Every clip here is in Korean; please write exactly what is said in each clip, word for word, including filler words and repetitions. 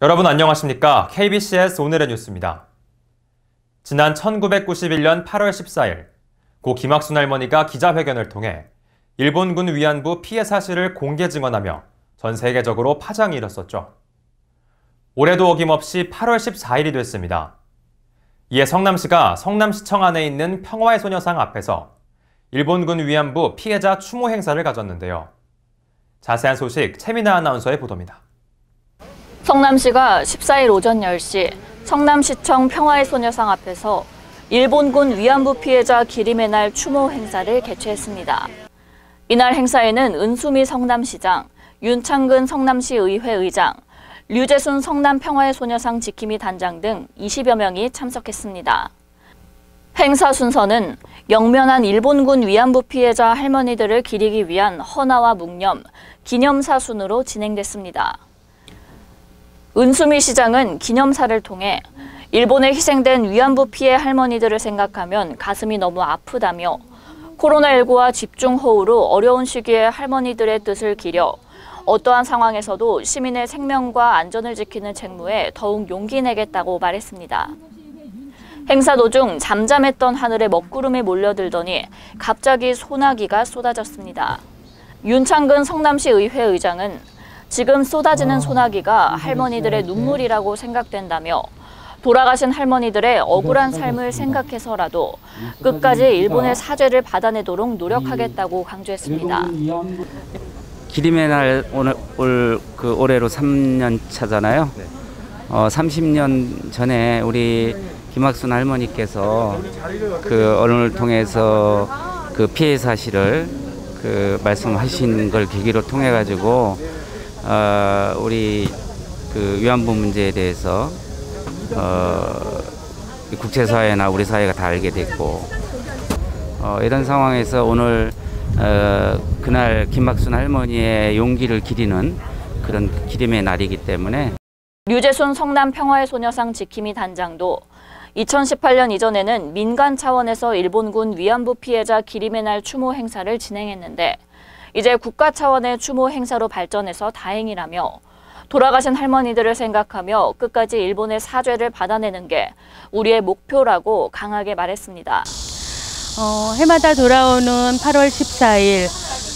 여러분 안녕하십니까? 케이비씨에스 오늘의 뉴스입니다. 지난 천구백구십일 년 팔월 십사일 고 김학순 할머니가 기자회견을 통해 일본군 위안부 피해 사실을 공개 증언하며 전 세계적으로 파장이 일었었죠. 올해도 어김없이 팔월 십사일이 됐습니다. 이에 성남시가 성남시청 안에 있는 평화의 소녀상 앞에서 일본군 위안부 피해자 추모 행사를 가졌는데요. 자세한 소식 최민아 아나운서의 보도입니다. 성남시가 십사일 오전 열 시 성남시청 평화의 소녀상 앞에서 일본군 위안부 피해자 기림의 날 추모 행사를 개최했습니다. 이날 행사에는 은수미 성남시장, 윤창근 성남시의회 의장, 류재순 성남 평화의 소녀상 지킴이 단장 등 이십여 명이 참석했습니다. 행사 순서는 영면한 일본군 위안부 피해자 할머니들을 기리기 위한 헌화와 묵념, 기념사 순으로 진행됐습니다. 은수미 시장은 기념사를 통해 일본에 희생된 위안부 피해 할머니들을 생각하면 가슴이 너무 아프다며 코로나십구와 집중호우로 어려운 시기에 할머니들의 뜻을 기려 어떠한 상황에서도 시민의 생명과 안전을 지키는 책무에 더욱 용기 내겠다고 말했습니다. 행사 도중 잠잠했던 하늘에 먹구름이 몰려들더니 갑자기 소나기가 쏟아졌습니다. 윤창근 성남시 의회 의장은 지금 쏟아지는 소나기가 할머니들의 눈물이라고 생각된다며 돌아가신 할머니들의 억울한 삶을 생각해서라도 끝까지 일본의 사죄를 받아내도록 노력하겠다고 강조했습니다. 기림의 날 오늘 올 그 올해로 삼 년 차잖아요. 어, 삼십 년 전에 우리 김학순 할머니께서 그 언론을 통해서 그 피해 사실을 그 말씀하신 걸 계기로 통해 가지고 어, 우리 그 위안부 문제에 대해서 어, 국제사회나 우리 사회가 다 알게 됐고 어, 이런 상황에서 오늘 어, 그날 김학순 할머니의 용기를 기리는 그런 기림의 날이기 때문에 류재순 성남 평화의 소녀상 지킴이 단장도 이천십팔 년 이전에는 민간 차원에서 일본군 위안부 피해자 기림의 날 추모 행사를 진행했는데 이제 국가 차원의 추모 행사로 발전해서 다행이라며 돌아가신 할머니들을 생각하며 끝까지 일본의 사죄를 받아내는 게 우리의 목표라고 강하게 말했습니다. 어, 해마다 돌아오는 팔월 십사일,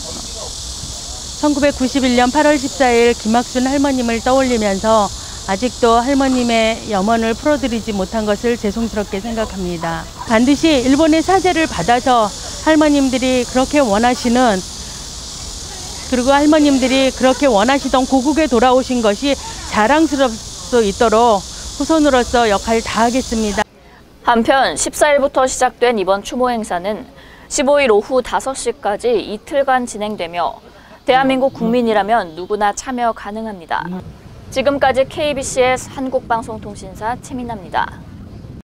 천구백구십일 년 팔월 십사일 김학순 할머님을 떠올리면서 아직도 할머님의 염원을 풀어드리지 못한 것을 죄송스럽게 생각합니다. 반드시 일본의 사죄를 받아서 할머님들이 그렇게 원하시는 그리고 할머님들이 그렇게 원하시던 고국에 돌아오신 것이 자랑스러울 수 있도록 후손으로서 역할을 다하겠습니다. 한편 십사일부터 시작된 이번 추모 행사는 십오일 오후 다섯 시까지 이틀간 진행되며 대한민국 국민이라면 누구나 참여 가능합니다. 지금까지 케이비씨에스 한국방송통신사 최민아입니다.